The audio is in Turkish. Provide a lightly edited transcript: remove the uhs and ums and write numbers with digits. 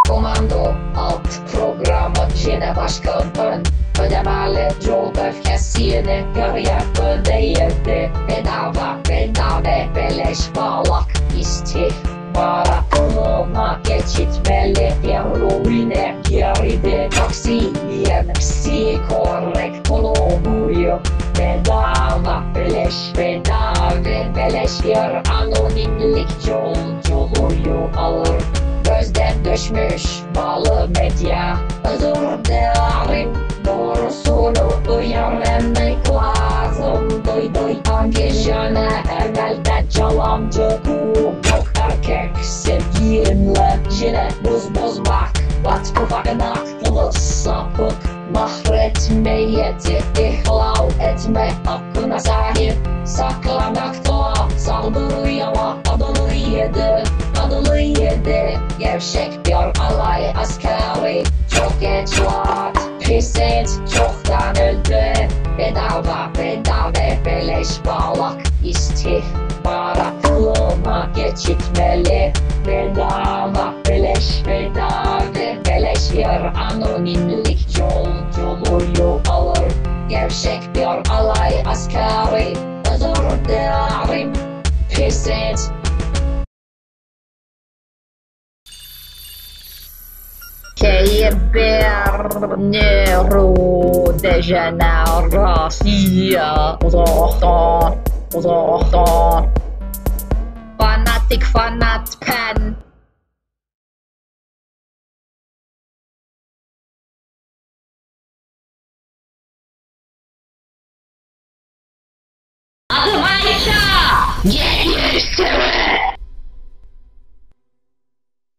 Komando alt programı yine başkan ön ödemeli yol öfkesini görüyor ödeyirdi. Bedava beleş bağlak istihbaratına geçitmeli eroine geride taksiyen psikorek bulunuyor. Bedava beleş bir anonimlik yolculuğu alır. Gözden düşmüş balı medya. Özür dilerim, doğrusunu öğrenmek lazım. Duy angajöne evvelden yalancı yok. Erkek sevgilinle yine bozmak. Vatfıfakın aklı sapık. Mahretmeyeti ihlal etme hakkına sahip. Saklamakta saldırıya adını yedi. Gevşek bir alay askeri. Çok geç var, pis et çoktan öldü. Bedava beleş bağlak istihbaratına geçitmeli. Bedava beleş bir anonimlik yolculuğu alır. Gevşek bir alay askeri. Özür dilerim, pis et. Que neurodegenerasia. Uzaktan. Fanat pen. Adım Ayşe. Get used to it.